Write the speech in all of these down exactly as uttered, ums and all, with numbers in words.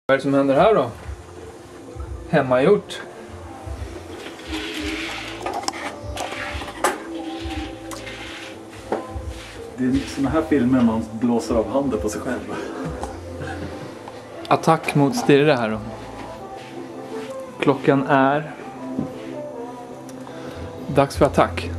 Vad är det som händer här då? Hemmagjort. Det är såna här filmer man blåser av handen på sig själv. Attack mot Stirre här då. Klockan är dags för attack.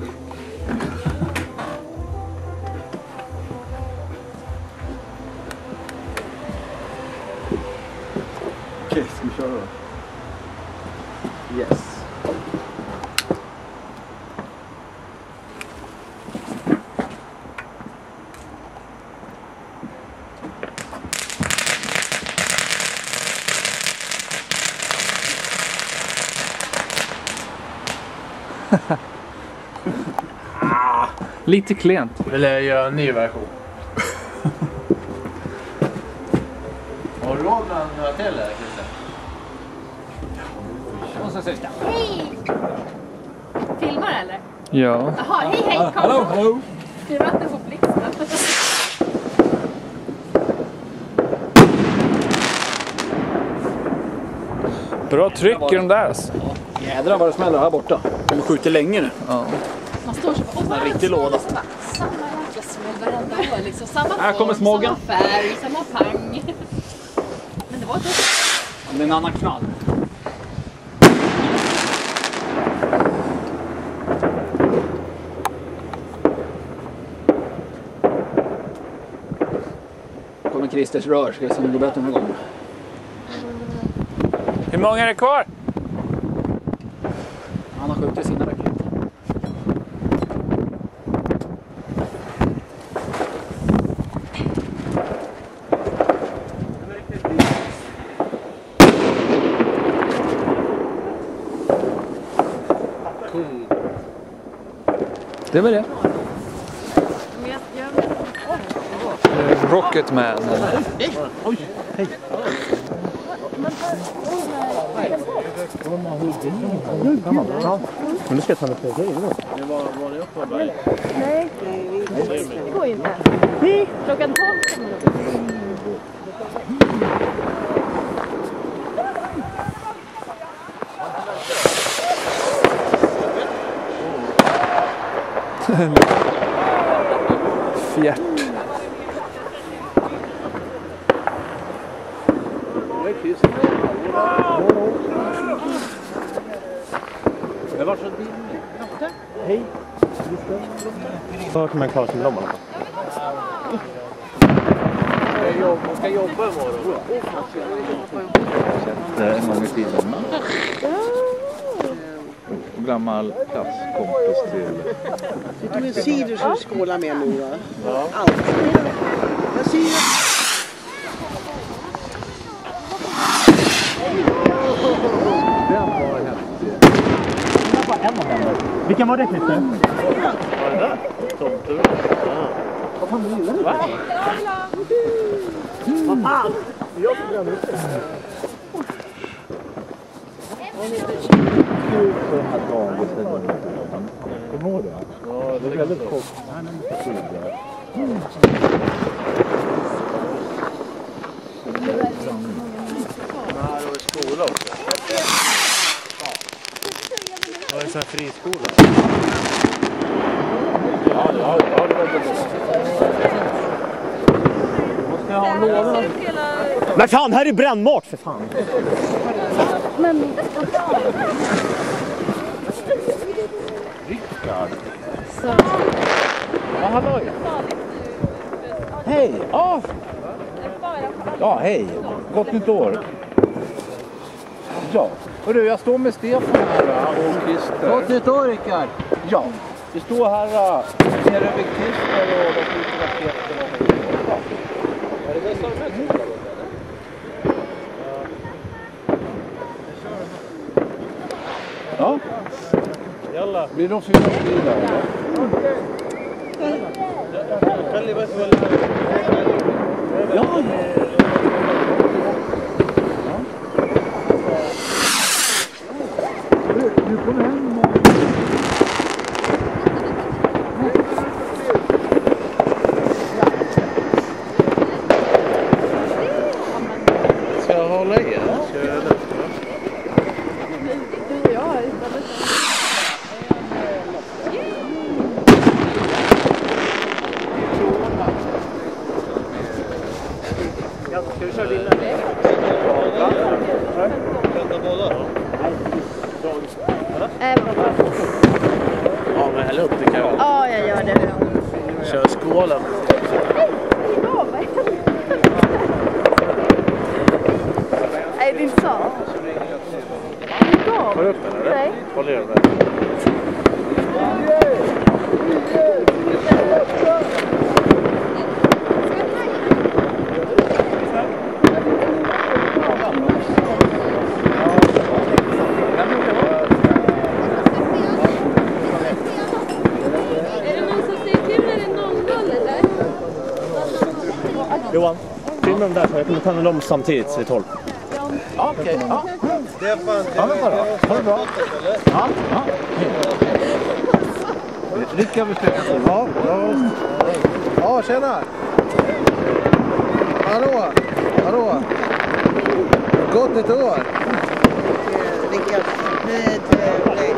Okej, ska vi köra då? Yes. ah, lite klent. Vill jag göra en ny version? Har du råd med några till eller? Hej! Filmar eller? Ja. Jaha, hej hej! Kom, Hallå, hallå! Skriv att du får blixten. Bra tryck i de där alltså. Jädrar vad det smäller här borta. De skjuter länge nu. Ja. Man står så på en riktig låda. Samma jäkla smäll varenda år liksom. Samma Här kommer form, smågen. samma färg, samma pang. Men det var inte... Det är en annan knall. Kommer Christers rör, ska jag se om det går bättre den här gången. Hur många är det kvar? Han har skjutit sina raketer. Det var det. Men jag, jag... Rocketman. Oj, hej. Men du ska ta lite grejer då. Det var, var det uppe berg? Nej, det går ju inte. Nej, klockan tolv. Fjärt. Det var så din. Hej. Hört med Karlsson Blom. Jag ska jobba imorgon. Det är en gång i tiden. Och gammal klasskompis till... Det är en cider som du skålar med nu, va? Ja. Allt. Jag ser det. Den var häftig. Det var en av dem. Vilken var det, Christer? Vad är det där? Tomtur. Vad fan är det? Va? Vad fan? Jag ska glömma ut det. Så här dagen sedan. Kommer du ihåg det? Ja, Det är väldigt kort. Här har vi skola också. Ja, det är så här friskola. Ja, ja, ja, det var bra. Måste jag ha en låda? Men fan, här är brännmat för fan. Men... Rickard. Så... Ja, halloj. Hej. Ja. Ja, hej. Gott nytt år. Ja. Hörru, jag står med Stefan här och Christer. Gott nytt år, Rickard. Ja. Vi står här nere vid Christer och de skjuter raketer och ja. Är det det som är mest? Ja. Jalla. Blir det någon fyra bilar? Ja. Du kommer hem. Ska jag hålla grejer. Du och jag är istället. Ska vi köra bilen? Äh, Ja, men häll upp det kan jag. ja, jag gör det. Kör skålen. Ja, vad händer? Nej, det är inte sant. Tar du upp den eller? Nej. Håller du den? Johan, filma dem där så jag kommer ta dem samtidigt i tolv. Ja, okej. Okay. Ja. Ja, vänta då. Ha det bra. Ja, ja. Lycka med stöket. Ja, ja. Ja, tjena. Hallå. Hallå. Gott nytt år. Lycka med tävling.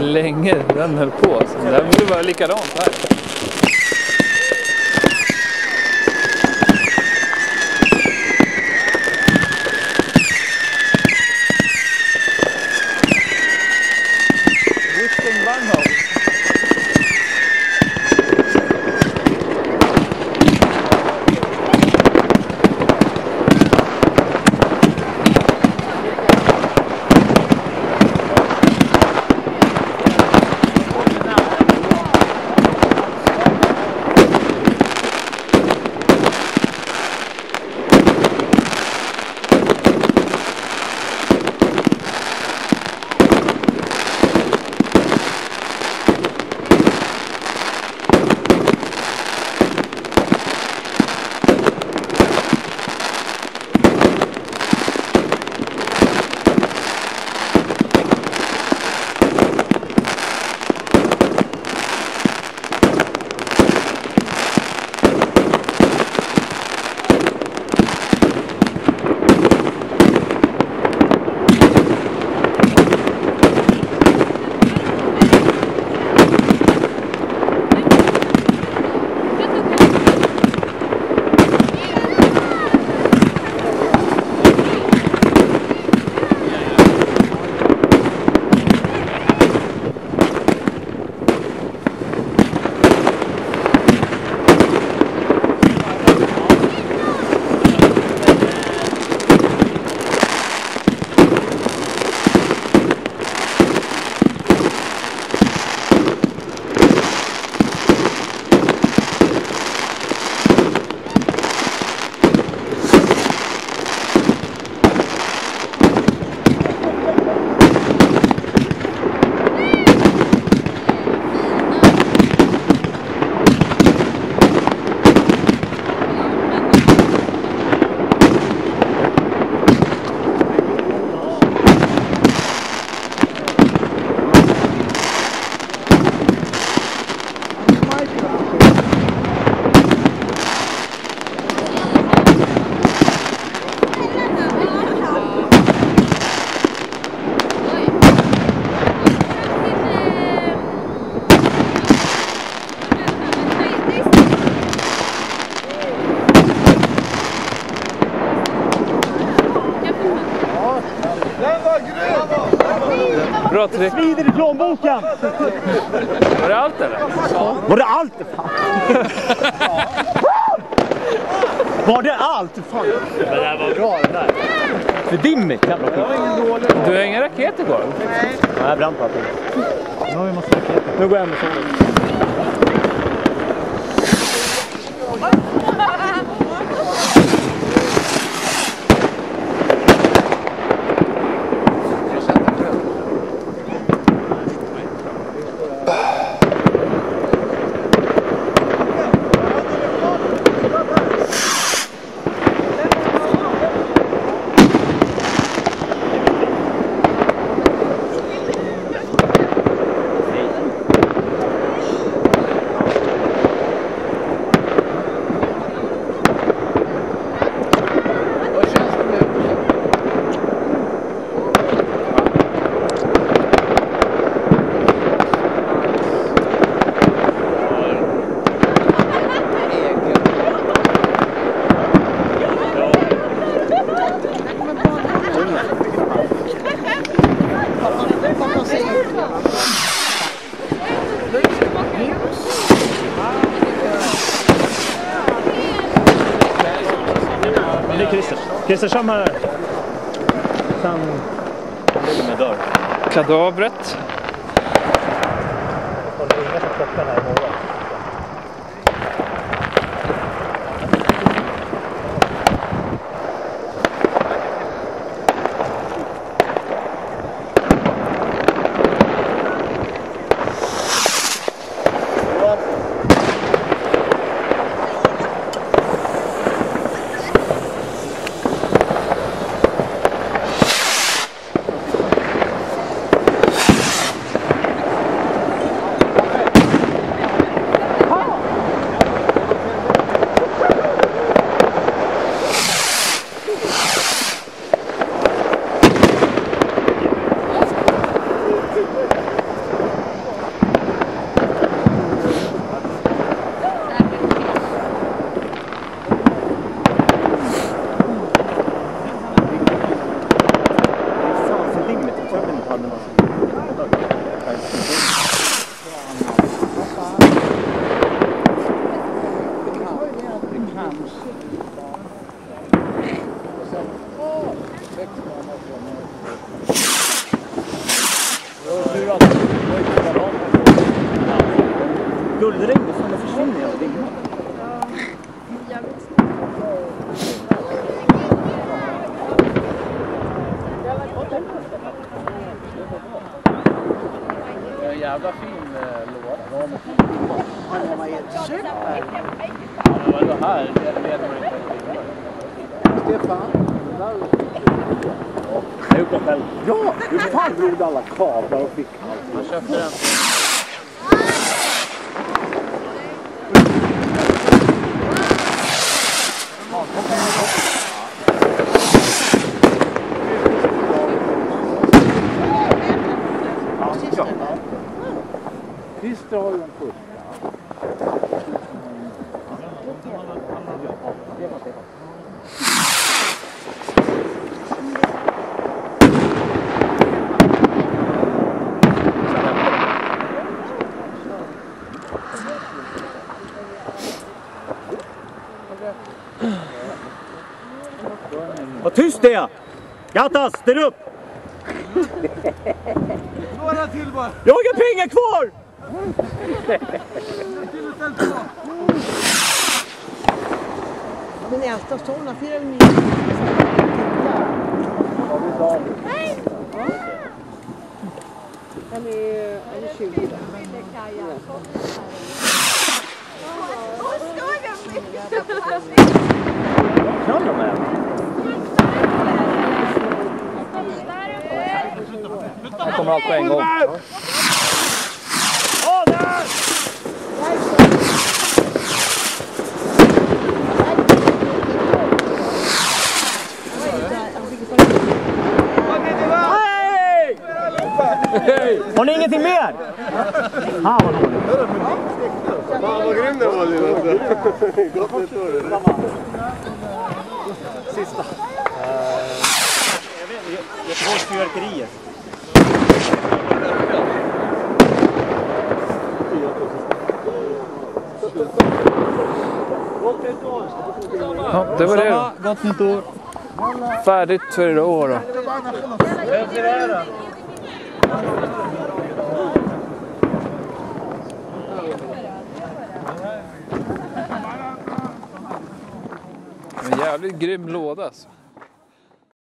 länge den höll på. Så det borde vara likadant här. Whistling Bunghole. Bra trick. Svider i plånboken! Var det allt eller? Ja. Var det allt? Fan. Var det allt? Fan. Men det här var bra den där. Det är dimmigt. Jävla skit. Du har inga raketer kvar? Nej. Nej, jag brann på allting. Nu har vi en massa raketer. Nu går jag hem med sådana. Det är Christer. Christer som här. Sen ligger med dörr. Kadavret. Det är inga som klockar här imorgon. guldregn, det fan det försvinner hela dimman. Jävligt. Det är en jävla fin eh, låda. Han var helt super. Ja, men vadå här? Det vet man inte. Stefan, Jag har gjort det själv. Ja, hur fan drog alla kablar och fick allt? Jag köpte den. Christer har ju en första. Vad tyst det är! Gattas, ställ upp! Några till bara! Jag har inga pengar kvar! Den äldsta son har fyra nio. Nej! Han är, han är tjugo då. Kan de med? Jag kommer allt på en gång. Åh, där! Hej! Har ni ingenting mer? Ah, vad dåligt. Fan vad grym det var, Lina. Gott nytt år. Sista. Göteborgs fyrverkerier. Ja, det var det då. Gott nytt år. Färdigt för i år då. En jävligt grym låda alltså.